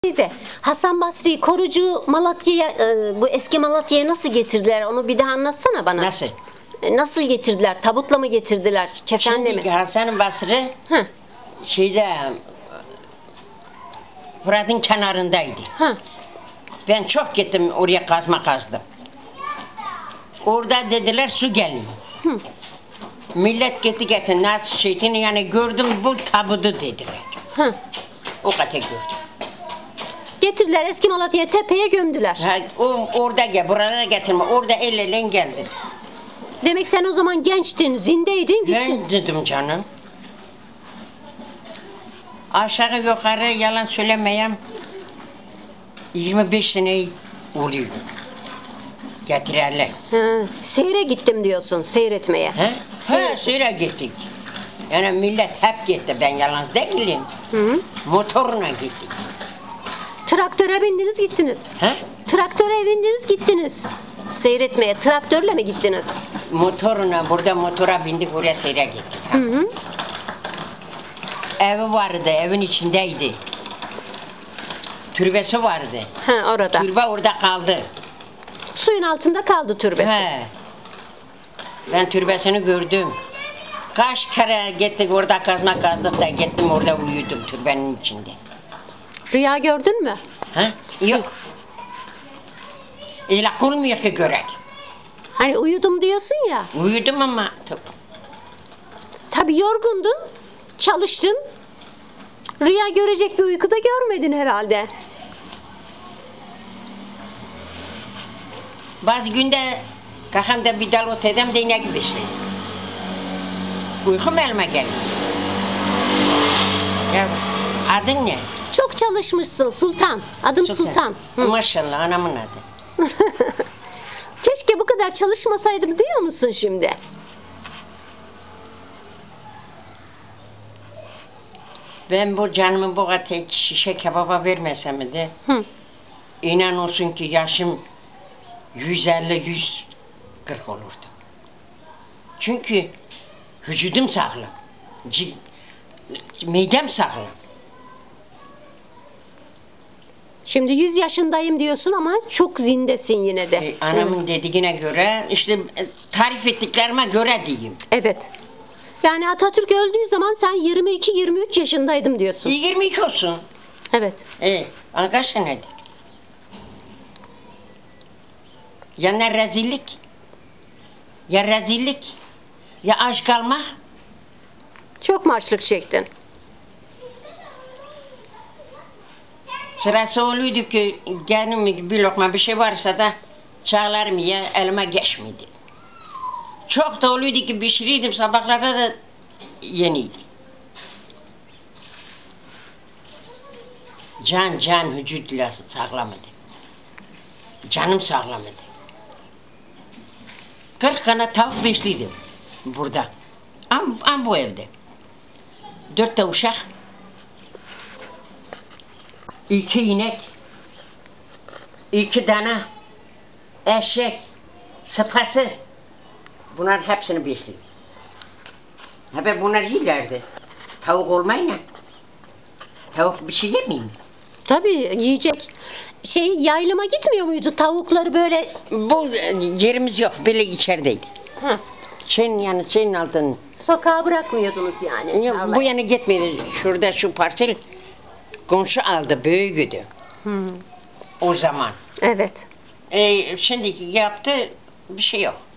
Teyze, Hasan Basri'yi korucu Malatya'ya, bu eski Malatya'ya nasıl getirdiler? Onu bir daha anlatsana bana. Nasıl? Nasıl getirdiler? Tabutla mı getirdiler? Kefenle mi? Şimdi Hasan Basri Hı. şeyde Fırat'ın kenarındaydı. Hı. Ben çok gittim oraya kazdım. Orada dediler su geliyor. Hı. Millet gitti getir nasıl şeytini yani gördüm bu tabutu dediler. Hı. O kadar gördüm. Getirdiler eski Malatya'ya, tepeye gömdüler. Ha, orada gel buralara getirme orada el ele geldi. Demek sen o zaman gençtin, zindeydin, gittin. Ben dedim canım. Aşağı yukarı yalan söylemeyeyim 25 sene oluyor. Getirerler. Hı. Seyre gittim diyorsun, seyretmeye. He? Ha, seyre gittik. Yani millet hep gitti, ben yalan değilim. Hı. Motoruna gittik. Traktöre bindiniz gittiniz. He? Traktöre bindiniz gittiniz. Seyretmeye, traktörle mi gittiniz? Motoruna, burada motora bindik, oraya seyre gittik. Ha. Hı hı. Evi vardı, evin içindeydi. Türbesi vardı. Ha, orada. Türbe orada kaldı. Suyun altında kaldı türbesi. He. Ben türbesini gördüm. Kaç kere gittik orada kazdık da gittim orada uyudum türbenin içinde. Rüya gördün mü? Ha? Yok. Öyle kurmuyor ki görek. Hani uyudum diyorsun ya. Uyudum ama Tabii yorgundun, çalıştın. Rüya görecek bir uykuda görmedin herhalde. bazı günde kalkam da bir dal ot edem de yine gibi işte. Uykum elime geliyor. Ya adın ne? Çok çalışmışsın Sultan. Adım Sultan. Hı. Maşallah anamın adı. Keşke bu kadar çalışmasaydım diyor musun şimdi? Ben bu canımı bu kadar şişe kebaba vermesem de Hı. inan olsun ki yaşım 150-140 olurdu. Çünkü vücudum sağlam. Midem sağlam. Şimdi 100 yaşındayım diyorsun ama çok zindesin yine de. Anamın dediğine göre işte tarif ettiklerime göre diyeyim. Evet. Yani Atatürk öldüğü zaman sen 22-23 yaşındaydım diyorsun. 22 olsun. Evet. Kaç senedir? Ya ne rezillik, ya rezillik, ya aç kalmak. Çok marşlık çektin. Sırası oluyordu ki gelin bir lokma bir şey varsa da çağlarım ya elime geçmedi. Çok da oluyordu ki pişiriydim sabahlarda da yeniydi. Can vücuduyla sağlamadı. Canım sağlamadı. 40 tane tavuk besliydim burada. Am bu evde. 4 de uşak. 2 inek. 2 tane eşek. Sıpası. Bunlar hepsini besliydim. Hep bunlar yiyorlardı. Tavuk olmayla. Tavuk bir şey yemeyeyim mi? Tabii yiyecek. Yaylıma gitmiyor muydu tavukları böyle? Bu yerimiz yok, böyle içerideydi. Hı. Şeyin altın. Sokağa bırakmıyordunuz yani. Yok, bu yana gitmedi. Şurada şu parsel komşu aldı, büyüğüydü. O zaman. Evet. Şimdiki yaptı bir şey yok.